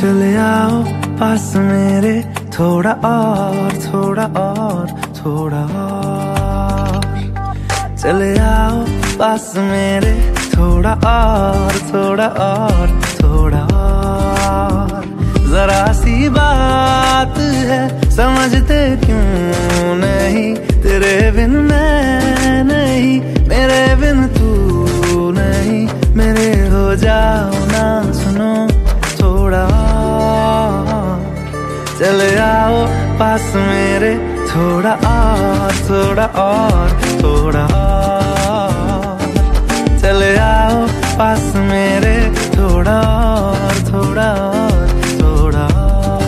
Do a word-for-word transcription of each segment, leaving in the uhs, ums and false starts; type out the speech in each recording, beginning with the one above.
चले आओ पास मेरे, थोड़ा और थोड़ा और थोड़ा और। चले आओ पास मेरे, थोड़ा और थोड़ा और थोड़ा और। जरा सी बात है समझते क्यों नहीं, तेरे बिन मैं नहीं, मेरे बिन तू नहीं, मेरे हो जाओ ना सुनो थोड़ा। चले आओ पास मेरे, थोड़ा और थोड़ा और थोड़ा और। चले आओ पास मेरे, थोड़ा और थोड़ा और थोड़ा और।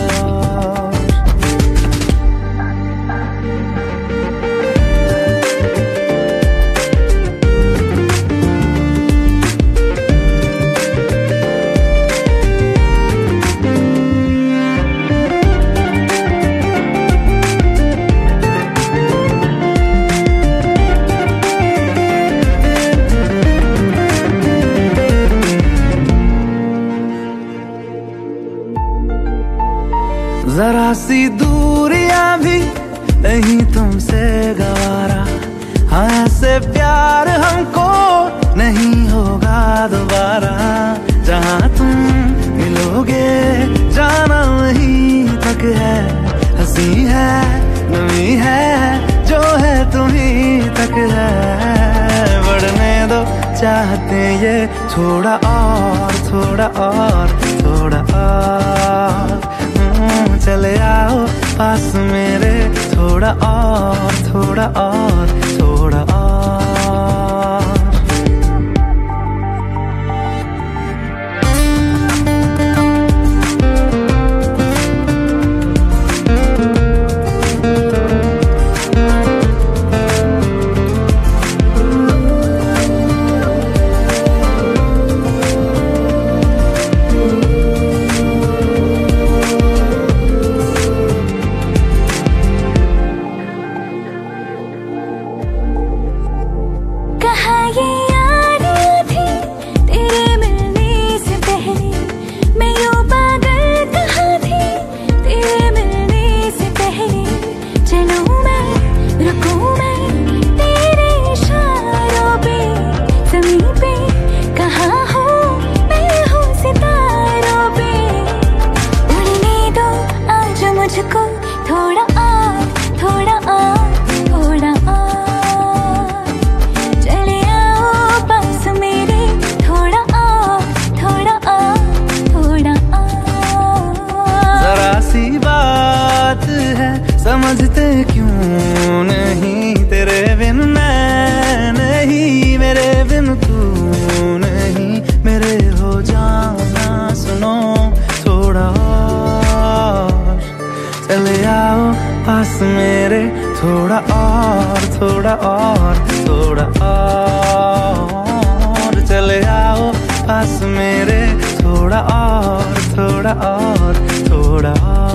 जरा सी दूरियां भी नहीं तुमसे गवारा, हाँ ऐसे प्यार हमको नहीं होगा दोबारा। जहाँ तुम मिलोगे जाना वहीं तक है, हंसी है नमी है जो है तुम्हीं तक है। बढ़ने दो चाहते ये थोड़ा और थोड़ा और थोड़ा और। चले आओ पास मेरे, थोड़ा और थोड़ा और थोड़ा और। थोड़ा और थोड़ा और थोड़ा और। चले आओ पास मेरे, थोड़ा और थोड़ा और थोड़ा और। जरा सी बात है समझते क्यों नहीं, तेरे बिन मैं नहीं, मेरे बिन तू नहीं, मेरे हो जाओ ना सुनो थोड़ा और। चले आओ पास मेरे, थोड़ा और थोड़ा और थोड़ा और। चले आओ पास मेरे, थोड़ा और थोड़ा और थोड़ा और।